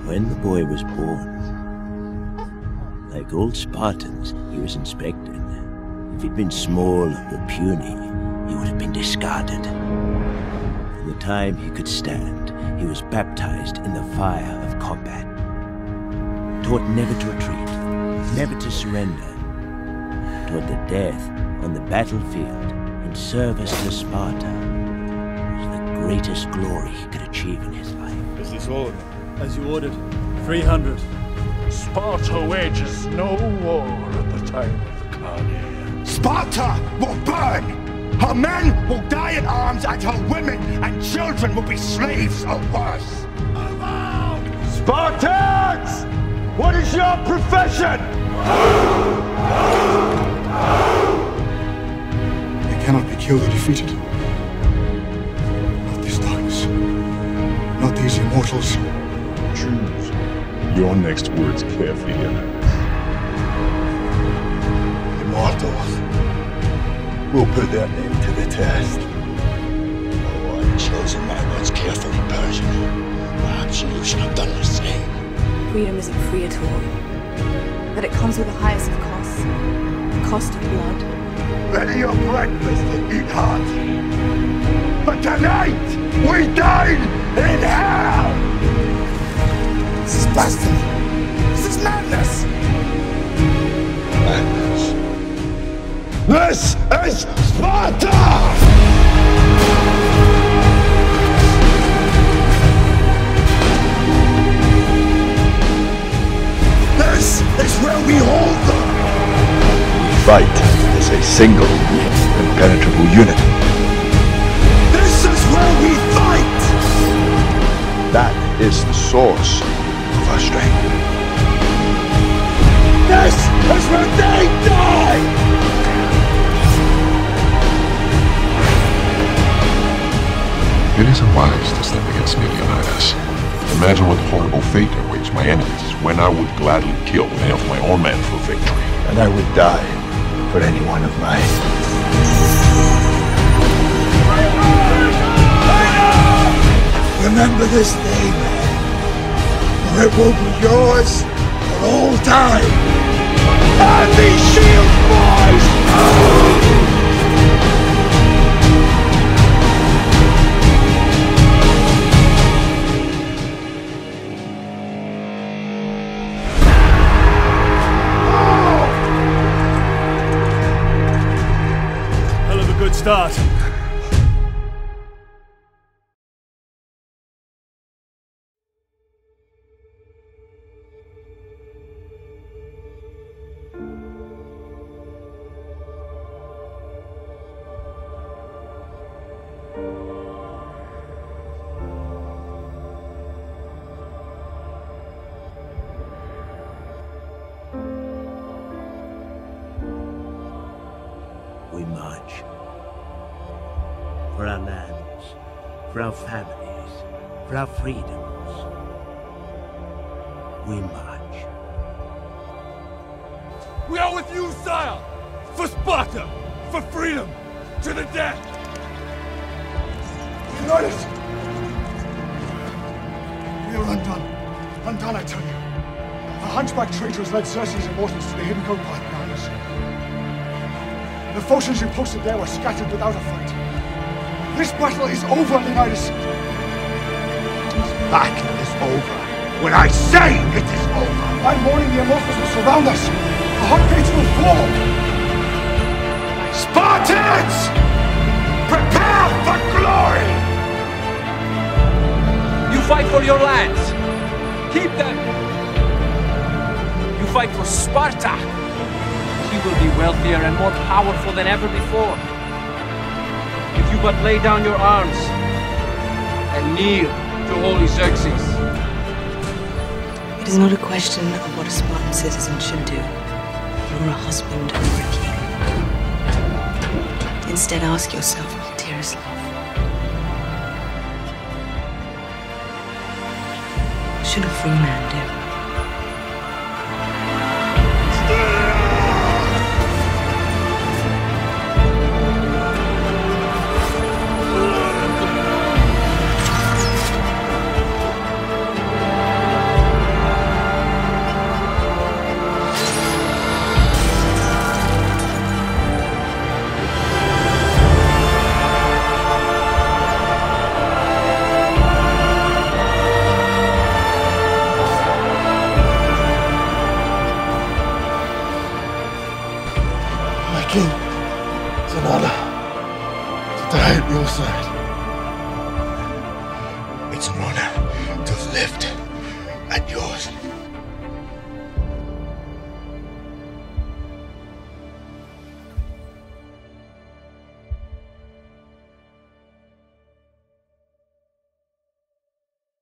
when the boy was born, like old Spartans, he was inspected. If he'd been small or puny, he would have been discarded. From the time he could stand, he was baptized in the fire of combat, taught never to retreat, never to surrender, taught that death on the battlefield in service to Sparta was the greatest glory he could achieve in his life. Is this all? As you ordered, 300. Sparta wages no war at the time of the Carnage. Sparta will burn! Her men will die in arms and her women and children will be slaves or worse! Spartans! What is your profession? They cannot be killed or defeated. Not these times. Not these immortals. Choose your next words carefully, Immortals will put their name to the test. Oh, I've chosen my words carefully, Persian. Perhaps you should have done the same. Freedom isn't free at all. That it comes with the highest of costs. The cost of blood. Ready your breakfast and eat hearty. But tonight, we dine in hell! This is blasphemy! This is madness! Madness. This is Sparta! This is where we hold them! We fight as a single, impenetrable unit. This is where we fight! That is the source of our strength. This is where they die! It isn't wise to stand against me, Leonidas. Imagine what horrible fate awaits my enemies when I would gladly kill any of my own men for victory. And I would die for any one of mine. Remember this day, man, or it will be yours for all time. And these shields, boys! Hell of a good start. We march for our lands, for our families, for our freedoms. We march. We are with you, sire! For Sparta! For freedom! To the death! Leonidas! We are undone. Undone, I tell you. A hunchback traitor has led Circe's immortals to the hidden coat path behind us. The forces you posted there were scattered without a fight. This battle is over, Leonidas. This battle is over when I say it is over. I'm warning the immortals will surround us. The heartbeats will fall. Spartans! Prepare for glory! You fight for your lands. Keep them. You fight for Sparta. He will be wealthier and more powerful than ever before. If you but lay down your arms and kneel to holy Xerxes. It is not a question of what a Spartan citizen should do. You're a husband or a king. Instead, ask yourself, what dearest love? What should a free man do? king. It's an honor to die at your side. It's an honor to have lived at yours.